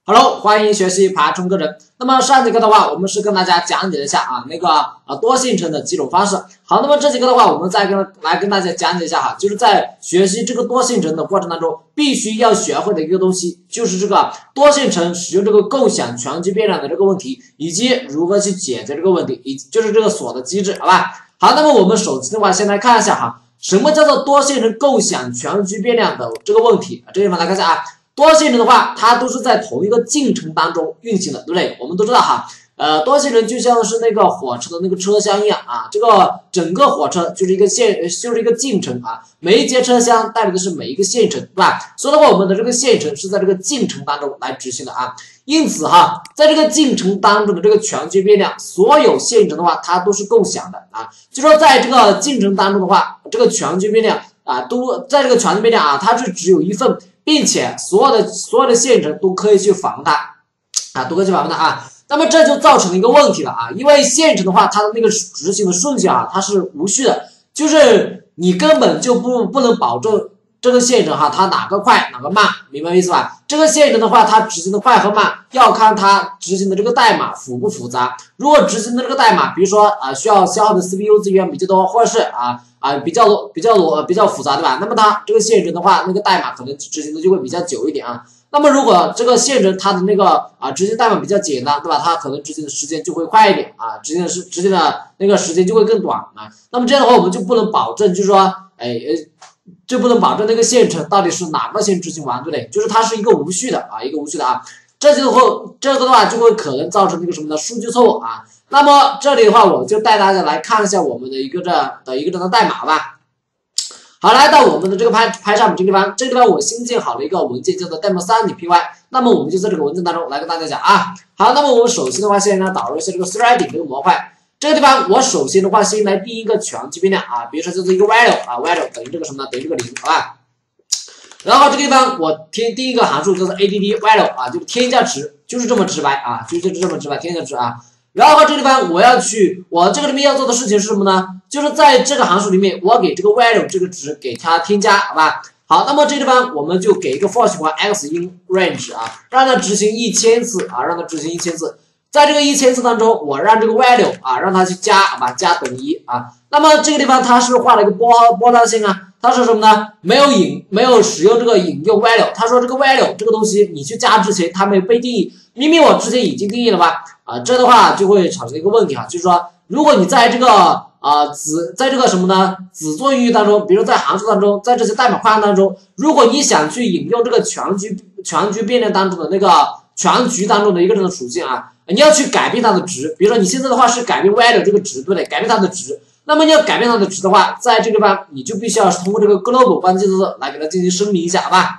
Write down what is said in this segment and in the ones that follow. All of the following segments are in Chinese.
Hello， 欢迎学习爬虫课程。那么上节课的话，我们是跟大家讲解一下多线程的几种方式。好，那么这节课的话，我们再跟大家讲解一下哈，就是在学习这个多线程的过程当中，必须要学会的一个东西，就是这个多线程使用这个构想全局变量的这个问题，以及如何去解决这个问题，就是这个锁的机制，好吧？好，那么我们首先的话，先来看一下哈，什么叫做多线程构想全局变量的这个问题？这个地方来看一下啊。多线程的话，它都是在同一个进程当中运行的，对不对？我们都知道哈，多线程就像是那个火车的那个车厢一样啊，这个整个火车就是一个进程啊，每一节车厢代表的是每一个线程，对吧？所以的话，我们的这个线程是在这个进程当中来执行的啊。因此哈，在这个进程当中的这个全局变量，所有线程的话，它都是共享的啊。就说在这个进程当中的话，这个全局变量啊，都在这个全局变量啊，它是只有一份。并且所有的线程都可以去访问它啊，都可以去访问它啊。那么这就造成了一个问题了啊，因为线程的话，它的那个执行的顺序啊，它是无序的，就是你根本就不能保证这个线程哈，它哪个快哪个慢，明白意思吧？这个线程的话，它执行的快和慢要看它执行的这个代码复不复杂。如果执行的这个代码，比如说需要消耗的 CPU 资源比较多，或者是比较复杂，对吧？那么它这个线程的话，那个代码可能执行的就会比较久一点啊。那么如果这个线程它的那个执行代码比较简单，对吧？它可能执行的时间就会快一点啊，执行的那个时间就会更短啊。那么这样的话，我们就不能保证，就是说，就不能保证那个线程到底是哪个先执行完，对不对？就是它是一个无序的啊，这个的话就会可能造成那个什么的数据错误啊。那么这里的话，我就带大家来看一下我们的一个代码吧。好，来到我们的这个拍上这个地方我新建好了一个文件叫做 demo3.py， 那么我们就在这个文件当中来跟大家讲啊。好，那么我们首先的话，先来导入一下这个 threading 这个模块。这个地方我首先的话，先来定一个全局变量啊，比如说就是一个 value 啊 ，value 等于这个什么呢？等于这个0，好吧？然后这个地方我定一个函数叫做 add value 啊，就是添加值，就是这么直白啊，就是这么直白，添加值啊。然后这个地方我这个里面要做的事情是什么呢？就是在这个函数里面，我给这个 value 这个值给它添加，好吧？好，那么这个地方我们就给一个 for 循环 x in range 啊，让它执行1000次啊，在这个1000次当中，我让这个 value 啊，让它去加，加等于1啊。那么这个地方它是画了一个波浪线啊，它说什么呢？没有使用这个引用 value， 它说这个 value 这个东西你去加之前它没有被定义，明明我之前已经定义了吧？这的话就会产生一个问题哈，就是说如果你在这个在这个什么呢子作业当中，比如在函数当中，在这些代码框当中，如果你想去引用这个全局变量当中的那个全局当中的一个这种属性啊，你要去改变它的值，比如说你现在的话是改变 value 这个值，对不对？改变它的值，那么你要改变它的值的话，在这个地方你就必须要通过这个 global 关键字来给它进行声明一下，好吧？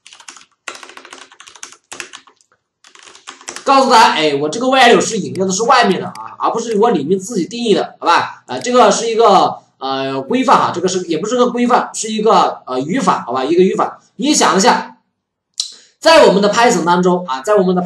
告诉他，我这个 value 是引用的是外面的啊，而不是我里面自己定义的，好吧？这个是一个规范哈，这个也不是个规范，是一个语法，好吧？一个语法。你想一下，在我们的 Python 当中啊，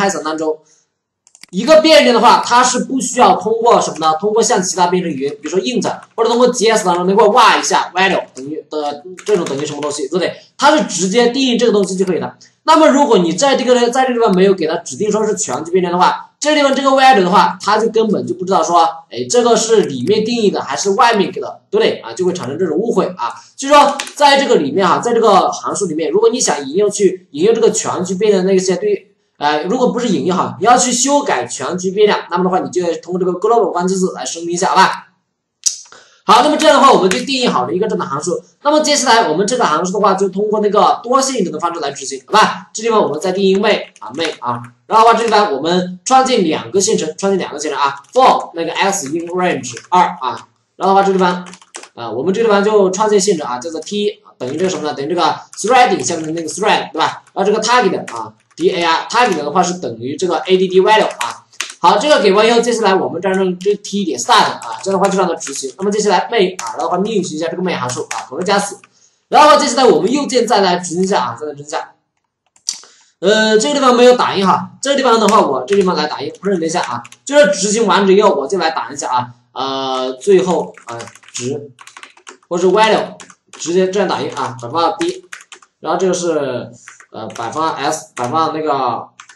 一个变量的话，它是不需要通过什么呢？通过像其他编程语言，比如说 int 或者通过 GS 当中能够挖一下 value 等于的这种等于什么东西，对不对？它是直接定义这个东西就可以了。那么如果你在这个地方没有给它指定说是全局变量的话，这个地方这个 value 的话，它就根本就不知道说，这个是里面定义的还是外面给的，对不对啊？就会产生这种误会啊。就是说，在这个里面哈，在这个函数里面，如果你想引用这个全局变量那些如果不是引用哈，你要去修改全局变量，那么的话，你就要通过这个 global 关键字来声明一下，好吧？好，那么这样的话，我们就定义好了一个这样的函数。那么接下来我们这个函数的话，就通过那个多线程的方式来执行，好吧？这地方我们再定义 main 啊，然后的话这地方我们创建两个线程啊 ，for 那个 x in range 2啊，然后的话这地方我们这地方就创建线程啊，叫做 t 等于这个什么呢？等于这个 threading 下面的那个 thread 对吧？然后这个 target 啊 target 的话是等于这个 add value 啊。好，这个给完以后，接下来我们这样这 t 点 start 啊，这样的话就让它执行。那么接下来 main 啊，然后的话运行一下这个 main 函数啊，同时加死。然后接下来我们右键再来执行一下啊，再来执行一下。这个地方没有打印哈，这个地方的话我这个地方来打印，不是等一下啊，就是执行完之后我就来打一下啊，最后值或是 value 直接这样打印啊，摆放 b， 然后这个是摆放 s， 摆放那个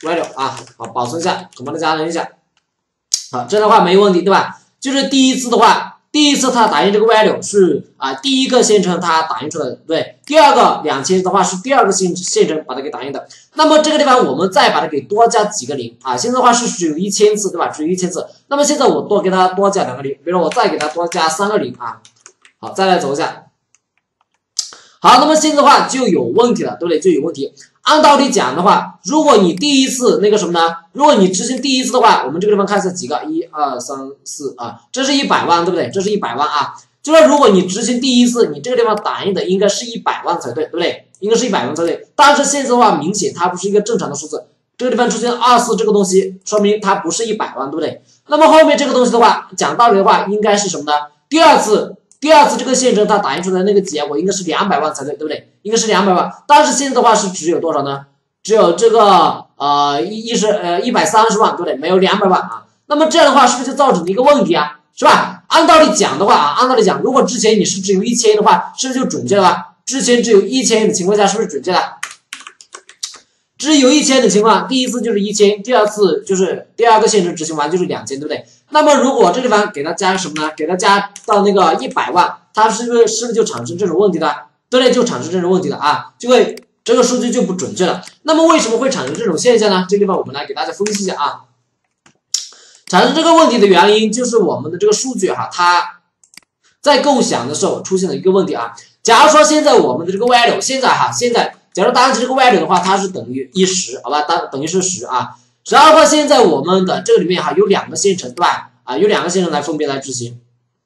value 啊，好，保存一下，把它加上一下，好，这样的话没问题，对吧？就是第一次的话，第一次它打印这个 value 是第一个线程它打印出来的，对。第二个2000的话是第二个线程把它给打印的。那么这个地方我们再把它给多加几个零啊，现在的话是只有1000次，对吧？只有1000次。那么现在我给它多加2个零，比如说我再给它多加3个零啊。好，再来走一下。好，那么现在的话就有问题了，对不对？就有问题。按道理讲的话，如果你第一次那个什么呢？如果你执行第一次的话，我们这个地方看一下几个，1、2、3、4啊，这是100万，对不对？这是100万啊。就是如果你执行第一次，你这个地方打印的应该是100万才对，对不对？应该是100万才对。但是现在的话，明显它不是一个正常的数字，这个地方出现24这个东西，说明它不是100万，对不对？那么后面这个东西的话，讲道理的话，应该是什么呢？第二次这个线程它打印出来的那个结果应该是200万才对，对不对？应该是200万，但是现在的话是只有多少呢？只有这个130万，对不对？没有200万啊。那么这样的话是不是就造成了一个问题啊？是吧？按道理讲的话啊，按道理讲，如果之前你是只有1000的话，是不是就准确了？之前只有1000的情况下，是不是准确的？只有1000的情况，第一次就是1000，第二次就是第二个线程执行完就是2000，对不对？那么如果这地方给它加什么呢？给它加到那个100万，它是不是就产生这种问题的？对不对？就产生这种问题了啊，就会这个数据就不准确了。那么为什么会产生这种现象呢？这个地方我们来给大家分析一下啊。产生这个问题的原因就是我们的这个数据哈，它在构想的时候出现了一个问题啊。假如说现在我们的这个 value 现在假如当时这个 value 的话，它是等于10，好吧，等于是10啊。然后的话，现在我们的这个里面哈有2个线程，对吧？啊，有2个线程来分别来执行。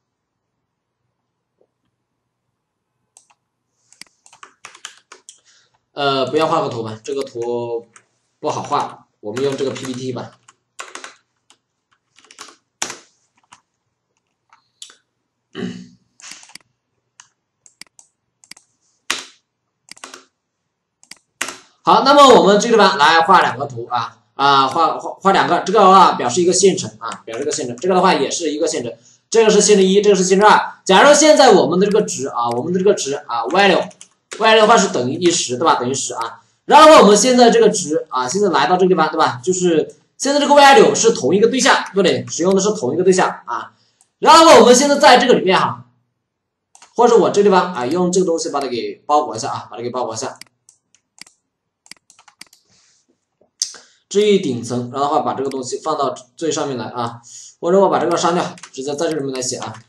不要画个图吧，这个图不好画，我们用这个 PPT 吧。好，那么我们这个地方来画2个图啊，画2个，这个的话表示一个线程啊，表示一个线程，这个的话也是一个线程，这个是线程1，这个是线程2。假如现在我们的这个值啊，value 的话是等于10，对吧？等于10啊。然后我们现在这个值啊，现在来到这个地方，对吧？就是现在这个 value 是同一个对象，对不对？使用的是同一个对象啊。然后我们现在在这个里面哈，或者我这个地方啊，用这个东西把它给包裹一下啊，把它给包裹一下。置于顶层，然后的话把这个东西放到最上面来啊，或者我把这个删掉，直接在这里面来写啊。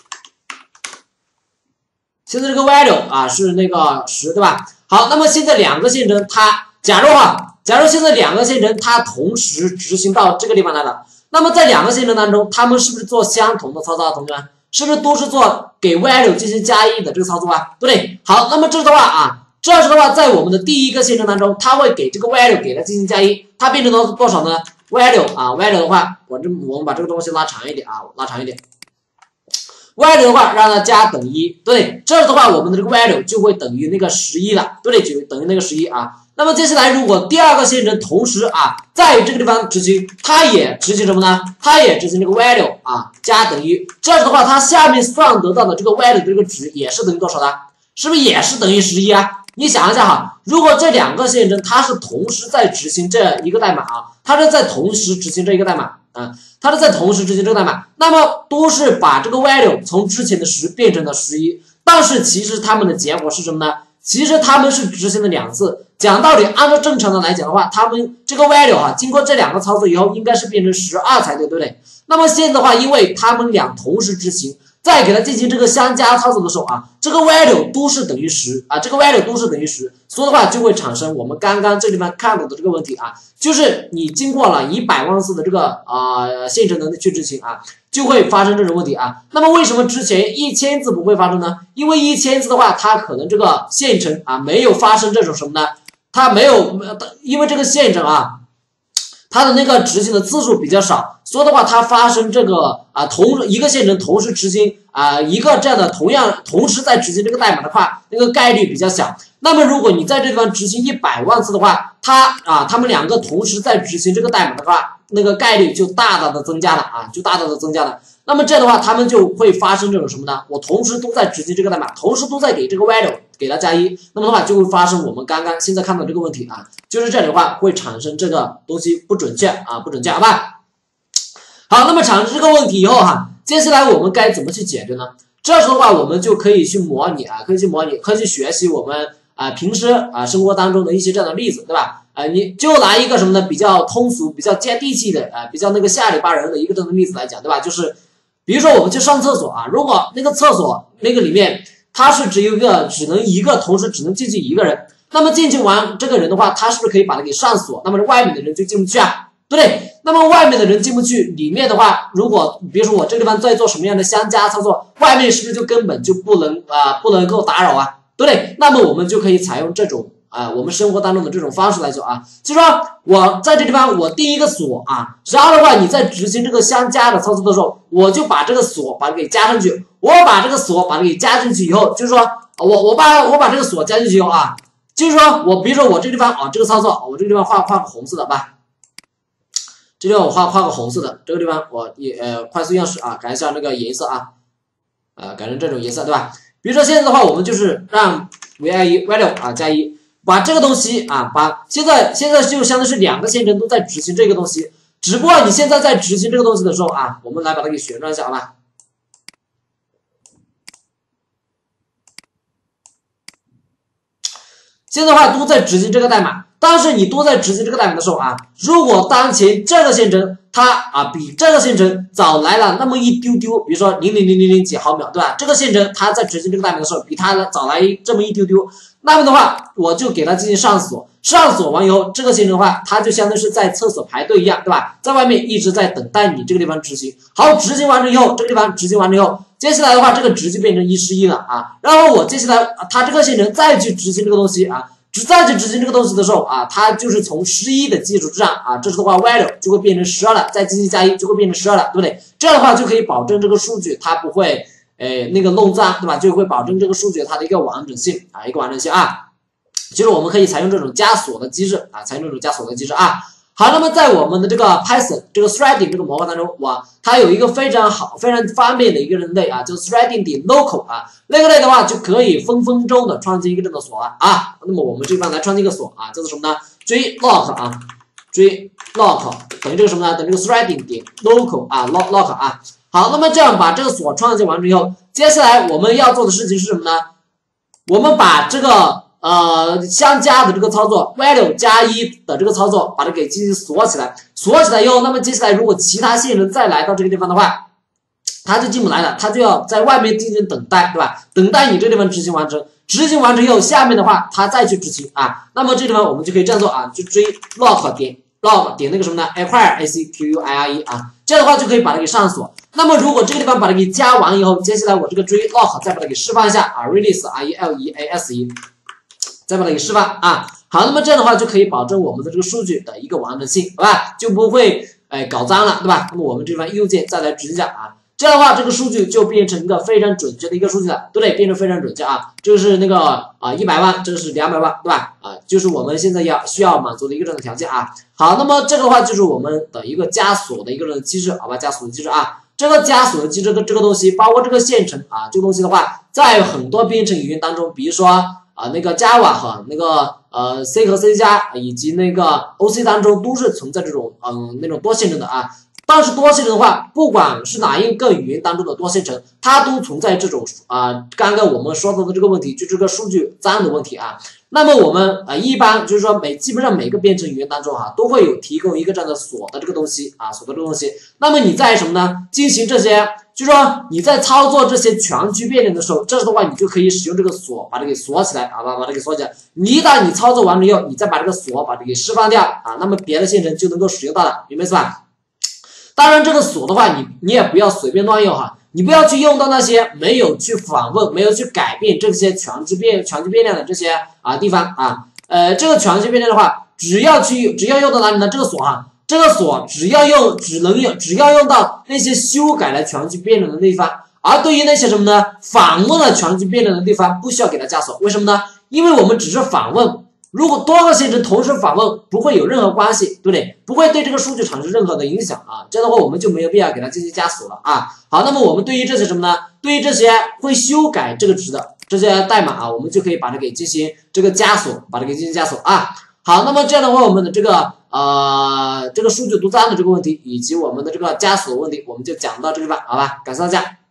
现在这个 value 啊是那个10，对吧？好，那么现在2个线程它，假如现在2个线程它同时执行到这个地方来了，那么在2个线程当中，他们是不是做相同的操作啊？同学们，是不是都是做给 value 进行加1的这个操作啊？对不对？好，那么这是的话啊。这时的话，在我们的第一个线程当中，它会给这个 value 给它进行加1，它变成了多少呢 ？value 啊 ，value 的话，我们把这个东西拉长一点啊，拉长一点。value 的话，让它加等于1，对，这样的话，我们的这个 value 就会等于那个11了，对不对？就等于那个11啊。那么接下来，如果第二个线程同时啊，在这个地方执行，它也执行什么呢？它也执行这个 value 啊，加等于，这样的话，它下面算得到的这个 value 的这个值也是等于多少的？是不是也是等于11啊？你想一下哈，如果这2个线程它是同时在执行这一个代码啊，它是在同时执行这一个代码啊，它是在同时执行这个代码，那么都是把这个 value 从之前的10变成了11，但是其实它们的结果是什么呢？其实他们是执行了2次。讲道理，按照正常的来讲的话，他们这个 value 哈，经过这2个操作以后，应该是变成12才对，对不对？那么现在的话，因为他们俩同时执行。再给它进行这个相加操作的时候啊，这个 value 都是等于10啊，这个 value 都是等于10，所以的话就会产生我们刚刚这里面看到的这个问题啊，就是你经过了100万次的这个线程的去执行啊，就会发生这种问题啊。那么为什么之前1000次不会发生呢？因为1000次的话，它可能这个线程啊没有发生这种什么呢？它没有，因为这个线程啊。它的那个执行的次数比较少，所以的话，它发生这个一个线程同时执行一个这样的同时在执行这个代码的话，那个概率比较小。那么如果你在这地方执行100万次的话，他们2个同时在执行这个代码的话，那个概率就大大的增加了啊，就大大的增加了。那么这样的话，他们就会发生这种什么呢？我同时都在执行这个代码，同时都在给这个 value 给它加1，那么的话就会发生我们刚刚现在看到这个问题啊，就是这里的话会产生这个东西不准确啊，不准确，好吧？好，那么产生这个问题以后哈，接下来我们该怎么去解决呢？这时候的话，我们就可以去模拟啊，可以去学习我们平时生活当中的一些这样的例子，对吧？你就拿一个什么呢？比较通俗、比较接地气的比较那个下里巴人的一个这样的例子来讲，对吧？就是比如说我们去上厕所啊，如果那个厕所那个里面它是只能一个同时只能进去一个人，那么进去完这个人的话，他是不是可以把它给上锁？那么外面的人就进不去啊，对不对？那么外面的人进不去，里面的话，如果比如说我这个地方在做什么样的相加操作，外面是不是就根本就不能够打扰啊，对不对？那么我们就可以采用这种我们生活当中的这种方式来做啊，就是说我在这地方我定一个锁啊，然后的话你在执行这个相加的操作的时候，我就把这个锁把它给加上去，我把这个锁把它给加进去以后，就是说我把这个锁加进去以后啊，就是说我比如说我这个地方这个操作，我这个地方画个红色的吧。这地方我画个红色的，这个地方我快速样式啊，改一下那个颜色啊，改成这种颜色，对吧？比如说现在的话，我们就是让 value 加1，把这个东西现在就相当于是2个线程都在执行这个东西，只不过你现在在执行这个东西的时候啊，我们来把它给旋转一下，好吧？现在的话都在执行这个代码。但是你都在执行这个代码的时候啊，如果当前这个线程它比这个线程早来了那么一丢丢，比如说0.0000几毫秒，对吧？这个线程它在执行这个代码的时候比它早来这么一丢丢，那么的话我就给它进行上锁，上锁完以后，这个线程的话它就相当于是在厕所排队一样，对吧？在外面一直在等待你这个地方执行。好，执行完了以后，这个地方执行完了以后，接下来的话这个值就变成111了啊，然后我接下来它这个线程再去执行这个东西啊。再去执行这个东西的时候啊，它就是从11的基础之上啊，这时候的话 value 就会变成12了，再进行加1就会变成12了，对不对？这样的话就可以保证这个数据它不会那个弄脏，对吧？就会保证这个数据它的一个完整性啊，就是我们可以采用这种加锁的机制啊，好，那么在我们的这个 Python 这个 threading 这个模块当中，它有一个非常好、非常方便的一个类啊，叫 threading 点 local 啊，那个类的话就可以分分钟的创建一个这个锁啊。那么我们这边来创建一个锁啊，叫做什么呢？追 lock 等于这个什么呢？等于这个 threading 点 local lock 啊。好，那么这样把这个锁创建完之后，接下来我们要做的事情是什么呢？我们把这个相加的这个操作 value 加1的这个操作把它给进行锁起来以后，那么接下来如果其他线程再来到这个地方的话，它就进不来了，它就要在外面进行等待，对吧？等待你这地方执行完成以后，下面的话它再去执行啊，那么这地方我们就可以这样做啊，就追 lock 点那个什么呢 acquire 啊，这样的话就可以把它给上锁。那么如果这个地方把它给加完以后，接下来我这个追 lock 再把它给释放一下啊 release release 再把它给释放啊，好，那么这样的话就可以保证我们的这个数据的一个完整性，好吧？就不会搞脏了，对吧？那么我们这地方右键再来执行一下啊，这样的话这个数据就变成一个非常准确的一个数据了，对不对？变成非常准确啊，这个是那个100万，这个是200万，对吧？就是我们现在需要满足的一个这种条件啊。好，那么这个的话就是我们的一个加锁的一个机制，好吧？加锁的机制啊。这个加锁的机制的这个东西，包括这个线程啊，这个东西的话，在很多编程语言当中，比如说那个 Java 和那个C 和 C 加以及那个 OC 当中都是存在这种那种多线程的啊。但是多线程的话，不管是哪一个语言当中的多线程，它都存在这种刚刚我们说到的这个问题，就这个数据脏的问题啊。那么我们一般就是说基本上每个编程语言当中都会有提供一个这样的锁的这个东西啊，锁的这个东西。那么你在什么呢？进行这些，就是说你在操作这些全局变量的时候，这时候的话你就可以使用这个锁把它给锁起来啊，把它给锁起来。一旦你操作完了以后，你再把这个锁把它给释放掉啊，那么别的线程就能够使用到了，明白是吧？当然这个锁的话，你也不要随便乱用你不要去用到那些没有去访问、没有去改变这些全局变量的这些地方啊。这个全局变量的话，只要用到哪里呢？这个锁只要用到那些修改了全局变量的地方，而对于那些什么呢？访问了全局变量的地方，不需要给它加锁。为什么呢？因为我们只是访问。如果多个线程同时访问，不会有任何关系，对不对？不会对这个数据产生任何的影响这样的话我们就没有必要给它进行加锁了好，那么我们对于这些什么呢？对于这些会修改这个值的这些代码啊，我们就可以把它给进行这个加锁，把它给进行加锁啊。好，那么这样的话，我们的这个数据独占的这个问题，以及我们的这个加锁问题，我们就讲到这里吧，好吧？感谢大家。